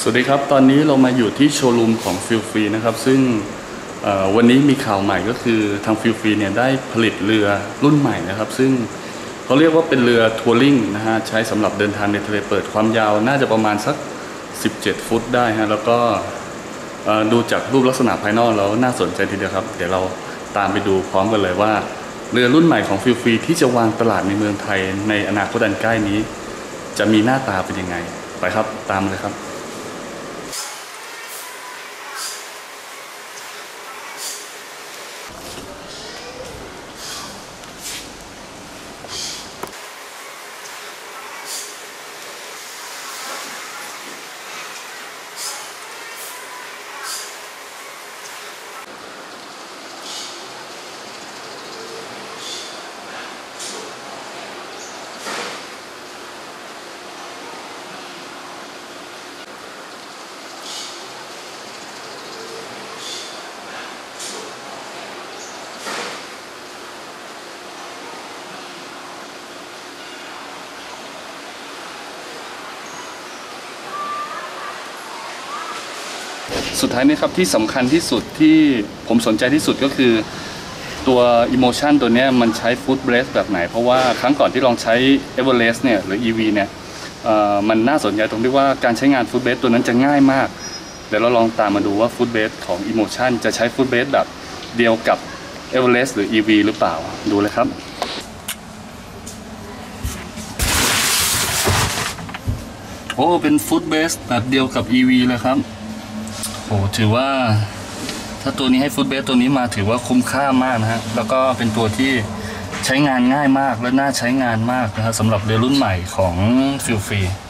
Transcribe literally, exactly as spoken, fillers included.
สวัสดีครับตอนนี้เรามาอยู่ที่โชว์รูมของฟิลฟรีนะครับซึ่งวันนี้มีข่าวใหม่ก็คือทางฟิลฟรีเนี่ยได้ผลิตเรือรุ่นใหม่นะครับซึ่งเขาเรียกว่าเป็นเรือทัวริงนะฮะใช้สำหรับเดินทางในทะเลเปิดความยาวน่าจะประมาณสักสิบเจ็ดฟุตได้ฮะแล้วก็ดูจากรูปลักษณะภายนอกแล้วน่าสนใจทีเดียวครับเดี๋ยวเราตามไปดูพร้อมกันเลยว่าเรือรุ่นใหม่ของฟิลฟรีที่จะวางตลาดในเมืองไทยในอนาคตอันใกล้นี้จะมีหน้าตาเป็นยังไงไปครับตามเลยครับสุดท้ายนี้ครับที่สำคัญที่สุดที่ผมสนใจที่สุดก็คือตัว Emotion ตัวนี้มันใช้ Foot Brace แบบไหนเพราะว่าครั้งก่อนที่ลองใช้ Everest เนี่ยหรือ อี วี เนี่ยมันน่าสนใจตรงที่ว่าการใช้งาน Foot Brace ตัวนั้นจะง่ายมากเดี๋ยวเราลองตามมาดูว่า Foot Brace ของ Emotion จะใช้ Foot Brace แบบเดียวกับ Everest หรือ อี วี หรือเปล่าดูเลยครับโอ้เป็น Foot Brace แบบเดียวกับ อี วี เลยครับโอ้ถือว่าถ้าตัวนี้ให้ฟุตเบสตัวนี้มาถือว่าคุ้มค่ามากนะฮะแล้วก็เป็นตัวที่ใช้งานง่ายมากและน่าใช้งานมากนะครับสำหรับเรือรุ่นใหม่ของฟิลฟรี